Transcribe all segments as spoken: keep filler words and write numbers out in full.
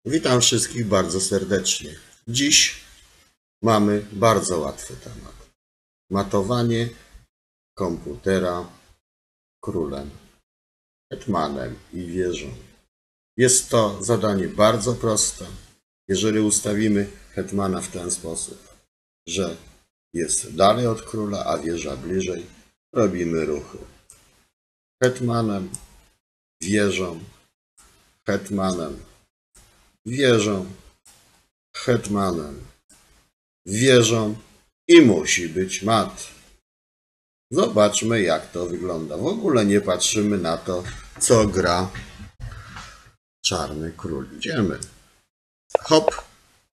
Witam wszystkich bardzo serdecznie. Dziś mamy bardzo łatwy temat. Matowanie komputera królem, hetmanem i wieżą. Jest to zadanie bardzo proste. Jeżeli ustawimy hetmana w ten sposób, że jest dalej od króla, a wieża bliżej, robimy ruchy hetmanem, wieżą, hetmanem, wieżą, hetmanem, wieżą i musi być mat. Zobaczmy, jak to wygląda. W ogóle nie patrzymy na to, co gra czarny król. Idziemy. Hop,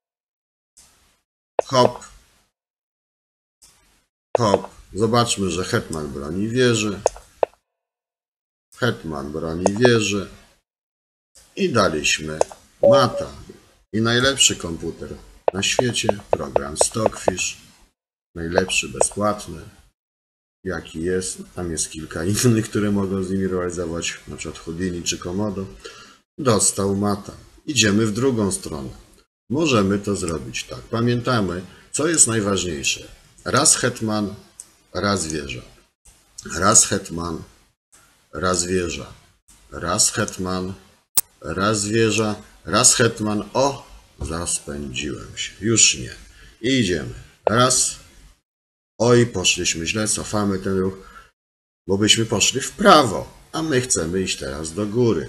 hop, hop. Zobaczmy, że hetman broni wieży, hetman broni wieży i daliśmy mata. I najlepszy komputer na świecie, program Stockfish, najlepszy, bezpłatny, jaki jest. Tam jest kilka innych, które mogą z nimi realizować, na przykład Houdini czy Komodo. Dostał mata. Idziemy w drugą stronę. Możemy to zrobić tak. Pamiętamy, co jest najważniejsze. Raz hetman, raz wieża. Raz hetman, raz wieża. Raz hetman, raz wieża. Raz hetman. O! Zaspędziłem się. Już nie. I idziemy. Raz. Oj, poszliśmy źle. Cofamy ten ruch, bo byśmy poszli w prawo. A my chcemy iść teraz do góry.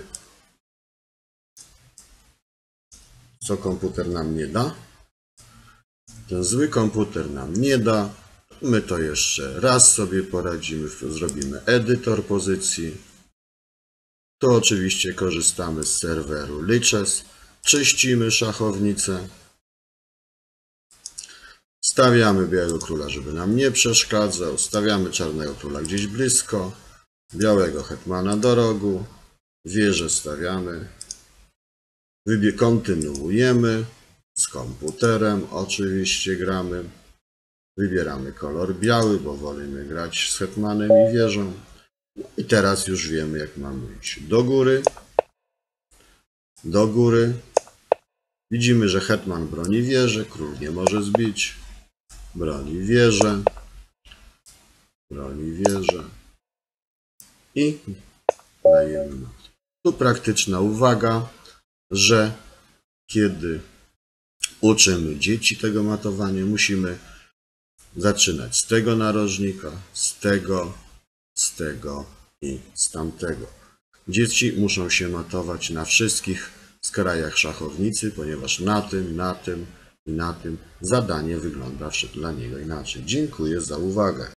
Co komputer nam nie da? Ten zły komputer nam nie da. My to jeszcze raz sobie poradzimy. Zrobimy edytor pozycji. Tu oczywiście korzystamy z serweru Lichess. Czyścimy szachownicę. Stawiamy białego króla, żeby nam nie przeszkadzał. Stawiamy czarnego króla gdzieś blisko. Białego hetmana do rogu. Wieżę stawiamy. Wybie kontynuujemy. Z komputerem oczywiście gramy. Wybieramy kolor biały, bo wolimy grać z hetmanem i wieżą. No i teraz już wiemy, jak mamy iść. Do góry. Do góry. Widzimy, że hetman broni wieżę. Król nie może zbić. Broni wieżę. Broni wieżę. I dajemy mat. Tu praktyczna uwaga, że kiedy uczymy dzieci tego matowania, musimy zaczynać z tego narożnika, z tego, z tego i z tamtego. Dzieci muszą się matować na wszystkich skrajach szachownicy, ponieważ na tym, na tym i na tym zadanie wygląda dla niego inaczej. Dziękuję za uwagę.